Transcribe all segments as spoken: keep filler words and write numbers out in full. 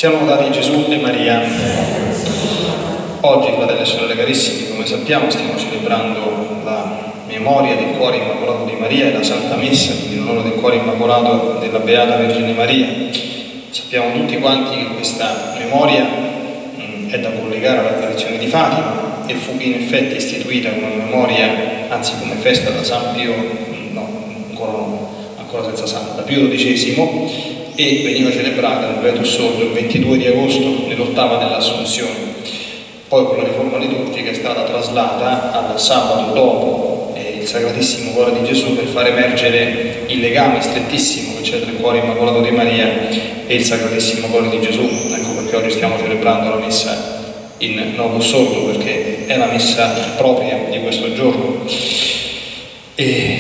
Siamo lodati Gesù e Maria. Oggi, fratelli e sorelle carissimi, come sappiamo, stiamo celebrando la memoria del cuore immacolato di Maria e la Santa Messa in onore del cuore immacolato della Beata Vergine Maria. Sappiamo tutti quanti che questa memoria mh, è da collegare all'apparizione di Fatima e fu in effetti istituita come memoria, anzi come festa da San Pio, mh, no, ancora no, ancora senza santo, da Pio dodicesimo, e veniva celebrata nel Beatus Sordo il ventidue di agosto, nell'ottava dell'Assunzione. Poi con la riforma liturgica è stata traslata al sabato dopo eh, il Sacratissimo Cuore di Gesù, per far emergere il legame strettissimo che c'è tra il cuore immacolato di Maria e il Sacratissimo Cuore di Gesù. Ecco perché oggi stiamo celebrando la messa in Novus Ordo, perché è la messa propria di questo giorno. E,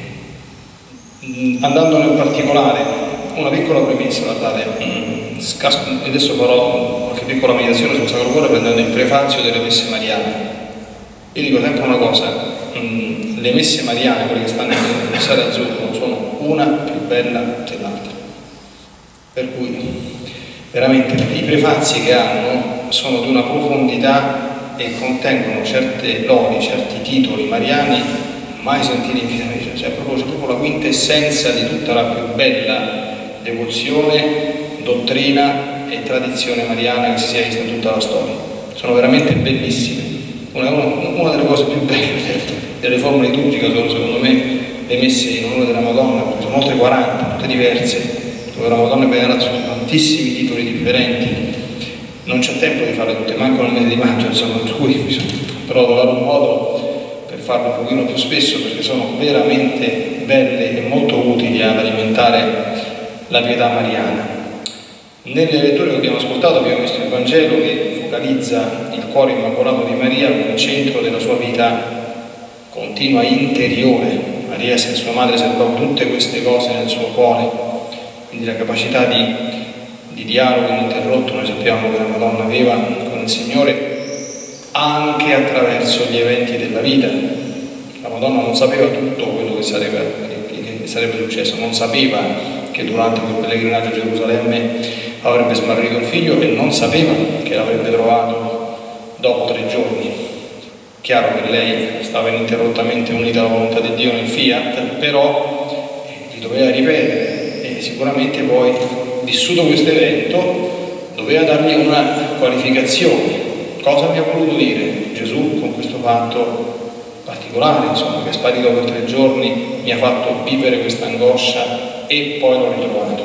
andando nel particolare, una piccola premessa, guardate, adesso farò qualche piccola meditazione sul Sacro Cuore prendendo il prefazio delle messe mariane. Io dico sempre una cosa, le messe mariane, quelle che stanno nel messaggio azzurro, sono una più bella dell'altra. Per cui veramente i prefazi che hanno sono di una profondità e contengono certe lodi, certi titoli mariani mai sentiti in vita mia, cioè proprio, c'è proprio la quintessenza di tutta la più bella devozione, dottrina e tradizione mariana che si sia vista in tutta la storia. Sono veramente bellissime. Una, una, una delle cose più belle delle forme liturgiche sono, secondo me, le messe in onore della Madonna, perché sono oltre quaranta, tutte diverse, dove la Madonna è venerata su tantissimi titoli differenti. Non c'è tempo di farle tutte, manco nel mese di maggio, insomma, per cui bisogna però trovare un modo per farlo un pochino più spesso, perché sono veramente belle e molto utili ad alimentare la pietà mariana. Nelle letture che abbiamo ascoltato abbiamo visto il Vangelo che focalizza il cuore immacolato di Maria come centro della sua vita continua interiore. Maria e sua madre serbavano tutte queste cose nel suo cuore, quindi la capacità di, di dialogo ininterrotto noi sappiamo che la Madonna aveva con il Signore anche attraverso gli eventi della vita. La Madonna non sapeva tutto quello che sarebbe, che sarebbe successo, non sapeva che durante quel pellegrinaggio a Gerusalemme avrebbe smarrito il figlio e non sapeva che l'avrebbe trovato dopo tre giorni. Chiaro che lei stava ininterrottamente unita alla volontà di Dio nel fiat, però gli doveva ripetere e sicuramente poi, vissuto questo evento, doveva dargli una qualificazione. Cosa mi ha voluto dire Gesù con questo fatto particolare, insomma, che è sparito per tre giorni, mi ha fatto vivere questa angoscia e poi l'ho ritrovato.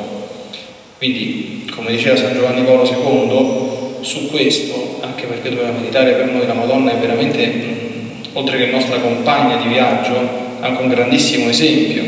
Quindi, come diceva San Giovanni Paolo secondo, su questo, anche perché doveva meditare per noi, la Madonna è veramente, mh, oltre che nostra compagna di viaggio, anche un grandissimo esempio,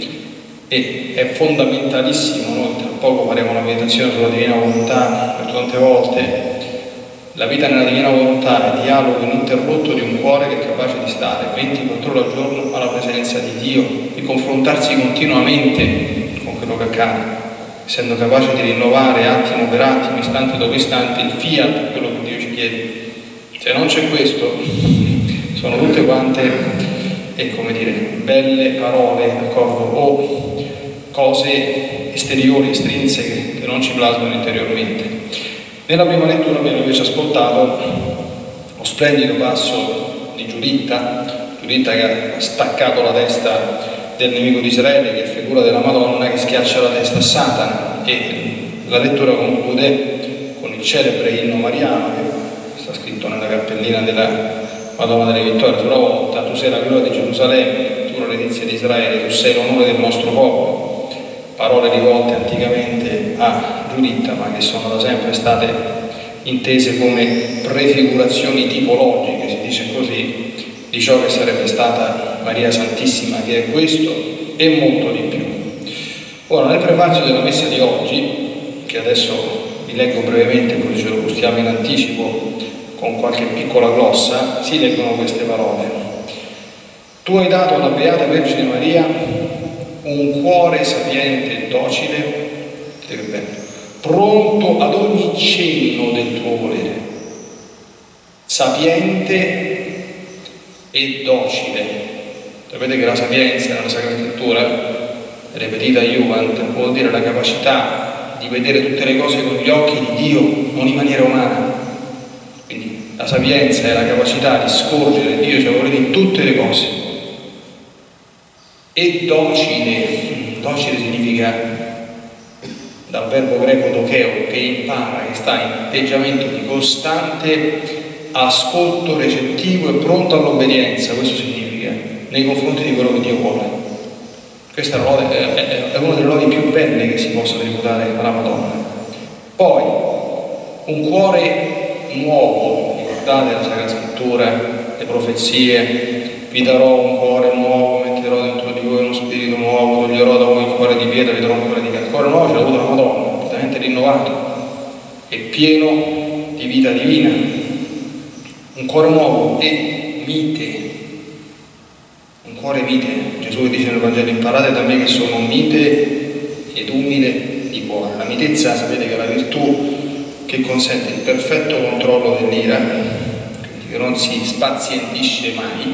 e è fondamentalissimo. Noi tra poco faremo una meditazione sulla Divina Volontà per tante volte. La vita nella Divina Volontà è il dialogo ininterrotto di un cuore che è capace di stare ventiquattro ore al giorno alla presenza di Dio, di confrontarsi continuamente con quello che accade, essendo capace di rinnovare attimo per attimo, istante dopo istante, il fiat, quello che Dio ci chiede. Se non c'è questo, sono tutte quante, e come dire, belle parole, d'accordo, o cose esteriori, estrinseche, che non ci plasmano interiormente. Nella prima lettura abbiamo invece ascoltato lo splendido passo di Giuditta, Giuditta che ha staccato la testa del nemico di Israele, che è figura della Madonna che schiaccia la testa a Satana, e la lettura conclude con il celebre inno mariano che sta scritto nella cappellina della Madonna delle Vittorie sulla volta: tu sei la gloria di Gerusalemme, tu la letizia di Israele, tu sei l'onore del nostro popolo. Parole rivolte anticamente a Giuditta, ma che sono da sempre state intese come prefigurazioni tipologiche, si dice così, di ciò che sarebbe stata Maria Santissima, che è questo e molto di più. Ora, nel prefazio della messa di oggi, che adesso vi leggo brevemente, così ce lo gustiamo in anticipo con qualche piccola glossa, si leggono queste parole: tu hai dato alla Beata Vergine Maria un cuore sapiente e docile, pronto ad ogni cenno del tuo volere, sapiente e docile. Sapete che la sapienza nella Sacra Scrittura, ripetita Juvent, vuol dire la capacità di di vedere tutte le cose con gli occhi di Dio, non in maniera umana. Quindi la sapienza è la capacità di scorgere Dio, cioè volere in tutte le cose. E docile, docile significa, dal verbo greco dokeo, che impara, che sta in atteggiamento di costante ascolto recettivo e pronto all'obbedienza. Questo significa, nei confronti di quello che Dio vuole. Questa è una delle lodi più belle che si possa tributare alla Madonna. Poi, un cuore nuovo, ricordate la Sacra Scrittura, le profezie: vi darò un cuore nuovo, metterò dentro di voi uno spirito nuovo, toglierò da voi il cuore di pietra, vi darò un cuore di carne. Il cuore nuovo ce l'ha avuto la Madonna, completamente rinnovato e pieno di vita divina. Un cuore nuovo e mite. Un cuore mite. Gesù dice nel Vangelo: imparate da me che sono mite ed umile di cuore. La mitezza, sapete che è la virtù che consente il perfetto controllo dell'ira, quindi che non si spazientisce mai,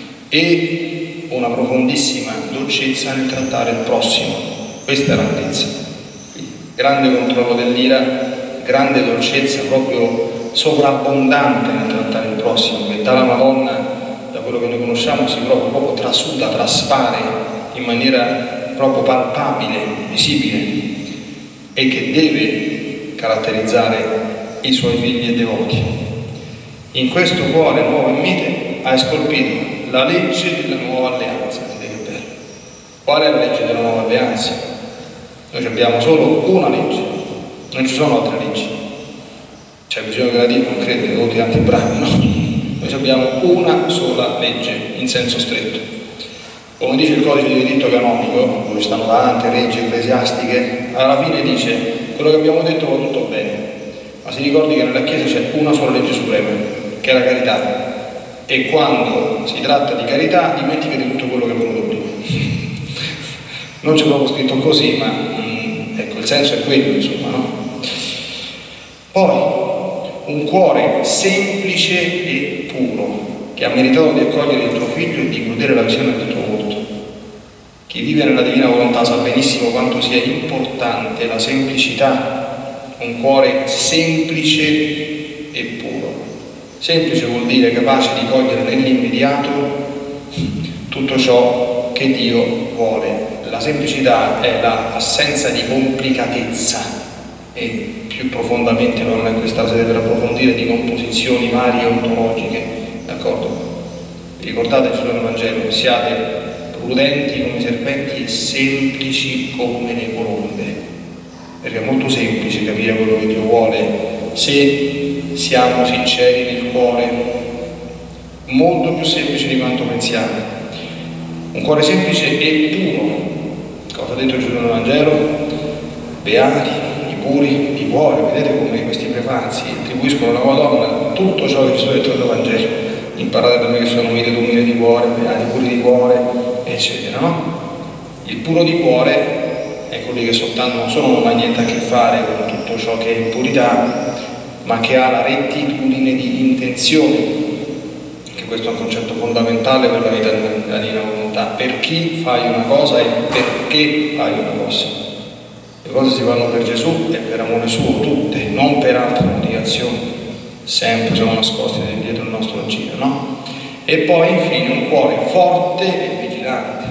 e una profondissima dolcezza nel trattare il prossimo. Questa è la mitezza. Quindi, grande controllo dell'ira, grande dolcezza, proprio sovrabbondante nel trattare il prossimo, che dalla Madonna, da quello che noi conosciamo, si proprio, proprio trasuda, traspare in maniera proprio palpabile, visibile, e che deve caratterizzare i suoi figli e devoti. In questo cuore nuovo e mite ha scolpito la legge della nuova alleanza. Vedete che bello. Qual è la legge della nuova alleanza? Noi abbiamo solo una legge, non ci sono altre leggi. C'è bisogno che la Dio non crede, tutti tanti bravi, no? Noi abbiamo una sola legge, in senso stretto. Come dice il codice di diritto canonico, dove stanno davanti leggi ecclesiastiche, alla fine dice: quello che abbiamo detto va tutto bene, ma si ricordi che nella Chiesa c'è una sola legge suprema, che è la carità, e quando si tratta di carità dimenticate tutto quello che è venuto prima. Non c'è proprio scritto così, ma mh, ecco, il senso è quello, insomma, no? Poi un cuore semplice e puro, che ha meritato di accogliere il tuo figlio e di godere la visione del tuo volto. Chi vive nella divina volontà sa benissimo quanto sia importante la semplicità, un cuore semplice e puro. Semplice vuol dire capace di cogliere nell'immediato tutto ciò che Dio vuole. La semplicità è l'assenza di complicatezza, e più profondamente non è questa sede per approfondire, di composizioni varie ontologiche, d'accordo? Vi ricordate sul Vangelo: siate prudenti come i serpenti e semplici come le colombe, perché è molto semplice capire quello che Dio vuole se siamo sinceri nel cuore, molto più semplice di quanto pensiamo. Un cuore semplice e puro. Cosa ha detto Gesù nel Vangelo? Beati puri di cuore. Vedete come questi prefanzi attribuiscono alla Madonna tutto ciò che ci sono detto nel Vangelo: imparate da me che sono mite ed umile di cuore, beati puri di cuore, eccetera, no? Il puro di cuore è colui che soltanto non solo non ha niente a che fare con tutto ciò che è impurità, ma che ha la rettitudine di intenzione, che questo è un concetto fondamentale per la vita della divina volontà. Per chi fai una cosa e perché fai una cosa. Le cose si fanno per Gesù e per amore suo, tutte, non per altre motivazioni. Sempre sono nascosti dietro il nostro agire, no? E poi infine un cuore forte e vigilante.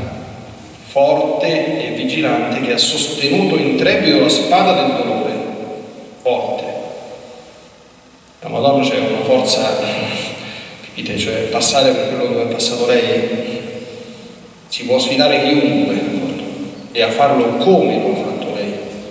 Forte e vigilante, che ha sostenuto intrepido la spada del dolore. Forte. La Madonna c'è una forza, capite? Cioè passare per quello che ha passato lei, si può sfidare chiunque, e a farlo come lo ha fatto lei.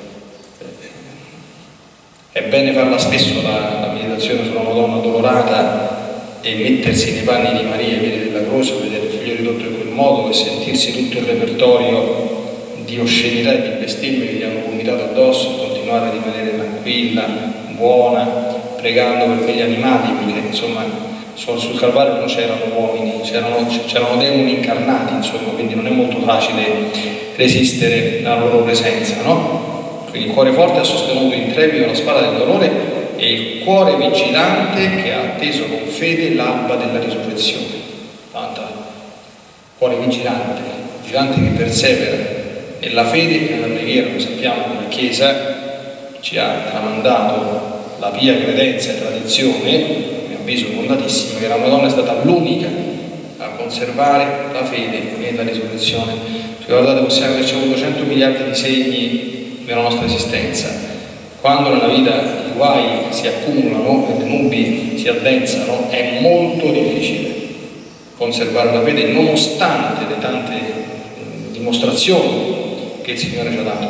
È bene farla spesso la, la meditazione sulla Madonna addolorata e mettersi nei panni di Maria, vedere della croce, vedere il figlio ridotto in quel modo e sentirsi tutto il repertorio di oscenità e di bestemmie che gli hanno vomitato addosso, e continuare a rimanere tranquilla, buona, pregando per quegli animali, perché insomma sul Calvario non c'erano uomini, c'erano, c'erano demoni incarnati, insomma, quindi non è molto facile resistere alla loro presenza, no? Quindi il cuore forte ha sostenuto intrepido la spada del dolore, e il cuore vigilante che ha atteso con fede l'alba della risurrezione. Tanta. Cuore vigilante, vigilante che persevera nella fede e nella preghiera. Lo sappiamo che la Chiesa ci ha tramandato la pia credenza e tradizione, a mio avviso fondatissima, che la Madonna è stata l'unica a conservare la fede nella risurrezione. Guardate, possiamo averci avuto cento miliardi di segni nella nostra esistenza. Quando nella vita i guai si accumulano e le nubi si addensano, è molto difficile conservare la fede nonostante le tante dimostrazioni che il Signore ci ha dato.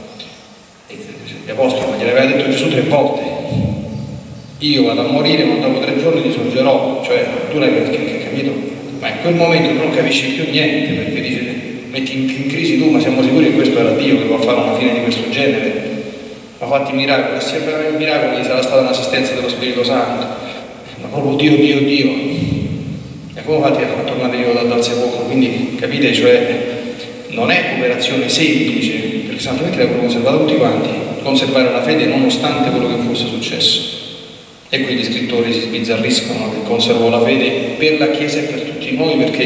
Gli apostoli, ma gliel'aveva detto Gesù tre volte: io vado a morire, ma dopo tre giorni risorgerò. Cioè, tu l'hai capito? Ma in quel momento tu non capisci più niente, perché dice, metti in, in crisi tu, ma siamo sicuri che questo era Dio che può fare una fine di questo genere? Ha fatto i miracoli, se veramente miracoli sarà stata un'assistenza dello Spirito Santo, ma proprio Dio, Dio, Dio. E come fate a tornare io dal, dal sepolcro? Quindi capite, cioè non è operazione semplice, perché altrimenti l'avrebbero conservata tutti quanti, conservare la fede nonostante quello che fosse successo. E qui gli scrittori si sbizzarriscono che conservò la fede per la Chiesa e per tutti noi, perché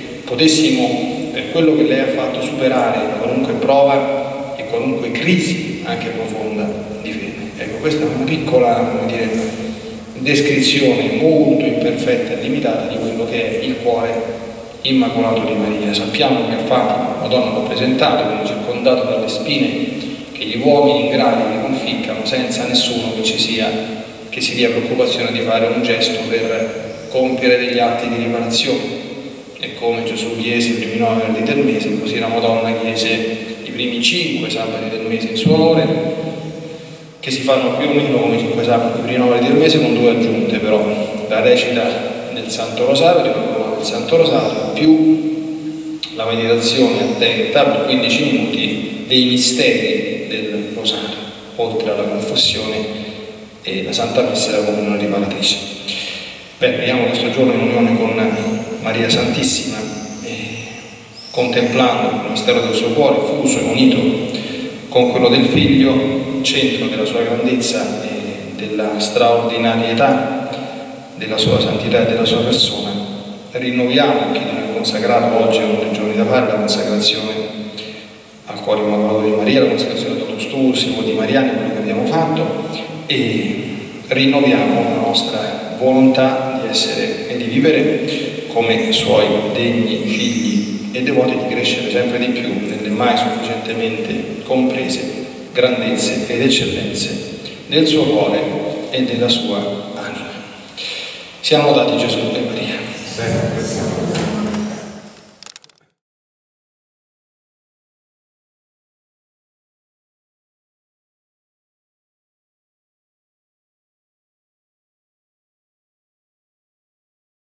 potessimo, per quello che lei ha fatto, superare qualunque prova e qualunque crisi anche profonda di fede. Ecco, questa è una piccola, come dire, descrizione molto imperfetta e limitata di quello che è il cuore immacolato di Maria. Sappiamo che ha fatto, la Madonna l'ha presentato come circondato dalle spine che gli uomini ingrati li conficcano, senza nessuno che ci sia, che si dia preoccupazione di fare un gesto per compiere degli atti di riparazione. E come Gesù chiese i primi nove venerdì del mese, così la Madonna chiese i primi cinque sabati del mese in suo onore, che si fanno più o meno come i cinque sabati, i primi nove del mese, con due aggiunte però: la recita del Santo Rosario, del Santo Rosario, più la meditazione attenta per quindici minuti dei misteri del Rosario, oltre alla confessione e la Santa Messa e la comunione riparatrice. Bene, vediamo questo giorno in unione con Maria Santissima, eh, contemplando il mistero del suo cuore, fuso e unito con quello del Figlio, centro della sua grandezza e della straordinarietà della sua santità e della sua persona. Rinnoviamo chi non è consacrato oggi, è uno dei giorni da fare, la consacrazione al cuore immacolato di Maria, la consacrazione a Totus Tuus, di Mariani, quello che abbiamo fatto, e rinnoviamo la nostra volontà di essere e di vivere come suoi degni figli e devoti, di crescere sempre di più nelle mai sufficientemente comprese grandezze ed eccellenze del suo cuore e della sua anima. Siamo lodati Gesù e Maria.